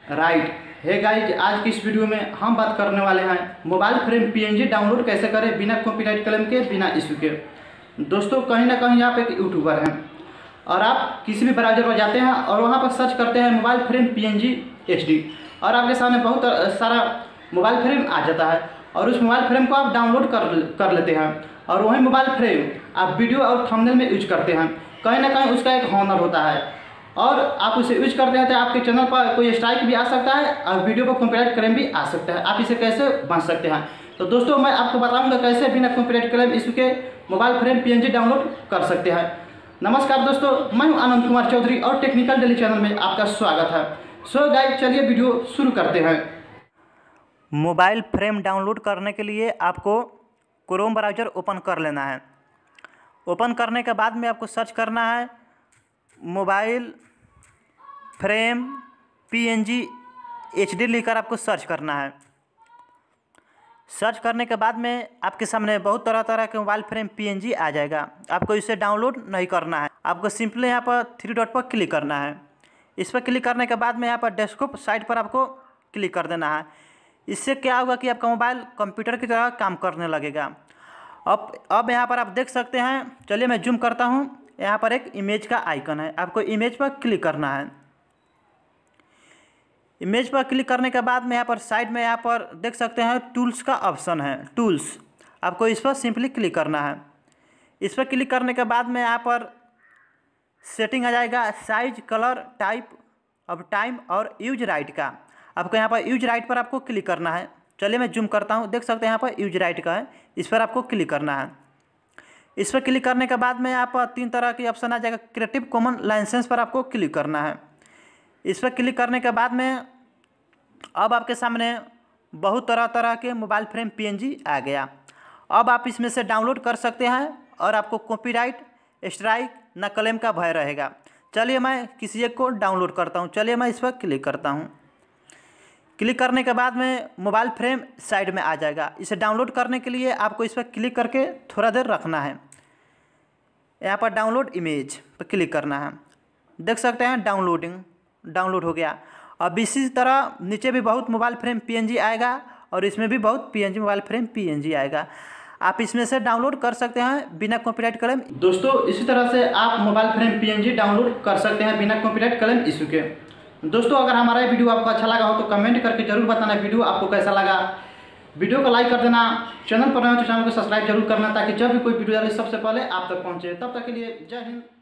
Right है guys, आज की इस वीडियो में हम बात करने वाले हैं मोबाइल फ्रेम पीएनजी डाउनलोड कैसे करें बिना कॉपीराइट क्लेम के, बिना इशू के। दोस्तों कहीं ना कहीं आप एक यूट्यूबर हैं और आप किसी भी ब्राउजर पर जाते हैं और वहां पर सर्च करते हैं मोबाइल फ्रेम पीएनजी एचडी और आपके सामने बहुत सारा मोबाइल फ्रेम आ जाता है और उस मोबाइल फ्रेम को आप डाउनलोड कर लेते हैं और वही मोबाइल फ्रेम आप वीडियो और थंबनेल में यूज करते हैं। कहीं ना कहीं उसका एक हॉनर होता है और आप उसे यूज करते हैं तो आपके चैनल पर कोई स्ट्राइक भी आ सकता है और वीडियो पर कॉपीराइट क्लेम भी आ सकता है। आप इसे कैसे बच सकते हैं, तो दोस्तों मैं आपको बताऊंगा कैसे बिना कॉपीराइट क्लेम इशू के मोबाइल फ्रेम पीएनजी डाउनलोड कर सकते हैं। नमस्कार दोस्तों, मैं हूं आनंद कुमार चौधरी और टेक्निकल डेली चैनल में आपका स्वागत है। सो गाइस चलिए वीडियो शुरू करते हैं। मोबाइल फ्रेम डाउनलोड करने के लिए आपको क्रोम ब्राउज़र ओपन कर लेना है। ओपन करने के बाद में आपको सर्च करना है मोबाइल फ्रेम पीएनजी एचडी लिखकर आपको सर्च करना है। सर्च करने के बाद में आपके सामने बहुत तरह तरह के मोबाइल फ्रेम पीएनजी आ जाएगा। आपको इसे डाउनलोड नहीं करना है, आपको सिंपली यहाँ पर थ्री डॉट पर क्लिक करना है। इस पर क्लिक करने के बाद में यहाँ पर डेस्कटॉप साइट पर आपको क्लिक कर देना है। इससे क्या होगा कि आपका मोबाइल कंप्यूटर की तरह काम करने लगेगा। अब यहाँ पर आप देख सकते हैं, चलिए मैं जूम करता हूँ। यहाँ पर एक इमेज का आइकन है, आपको इमेज पर क्लिक करना है। इमेज पर क्लिक करने के बाद में यहाँ पर साइड में यहाँ पर देख सकते हैं टूल्स का ऑप्शन है, टूल्स। आपको इस पर सिंपली क्लिक करना है। इस पर क्लिक करने के बाद में यहाँ पर सेटिंग आ जाएगा, साइज, कलर, टाइप अब टाइम और यूज राइट का। आपको यहाँ पर यूज राइट पर आपको क्लिक करना है। चलिए मैं जूम करता हूँ, देख सकते हैं यहाँ पर यूज राइट का है, इस पर आपको क्लिक करना है। इस पर क्लिक करने के बाद में यहाँ पर तीन तरह की ऑप्शन आ जाएगा। क्रिएटिव कॉमन लाइसेंस पर आपको क्लिक करना है। इस पर क्लिक करने के बाद में अब आपके सामने बहुत तरह तरह के मोबाइल फ्रेम पीएनजी आ गया। अब आप इसमें से डाउनलोड कर सकते हैं और आपको कॉपीराइट स्ट्राइक न क्लेम का भय रहेगा। चलिए मैं किसी एक को डाउनलोड करता हूं। चलिए मैं इस पर क्लिक करता हूं। क्लिक करने के बाद में मोबाइल फ्रेम साइड में आ जाएगा। इसे डाउनलोड करने के लिए आपको इस पर क्लिक करके थोड़ा देर रखना है। यहाँ पर डाउनलोड इमेज पर क्लिक करना है। देख सकते हैं डाउनलोड हो गया। अब इसी तरह नीचे भी बहुत मोबाइल फ्रेम पीएनजी आएगा और इसमें भी बहुत मोबाइल फ्रेम पीएनजी आएगा। आप इसमें से डाउनलोड कर सकते हैं बिना कॉपीराइट क्लेम। दोस्तों इसी तरह से आप मोबाइल फ्रेम पीएनजी डाउनलोड कर सकते हैं बिना कॉपीराइट क्लेम इशू के। दोस्तों अगर हमारा ये वीडियो आपको अच्छा लगा हो तो कमेंट करके जरूर बताना वीडियो आपको कैसा लगा। वीडियो को लाइक कर देना, चैनल पर नए हो तो चैनल को सब्सक्राइब जरूर करना ताकि जब भी कोई वीडियो डाले सबसे पहले आप तक पहुँचे। तब तक के लिए जय हिंद।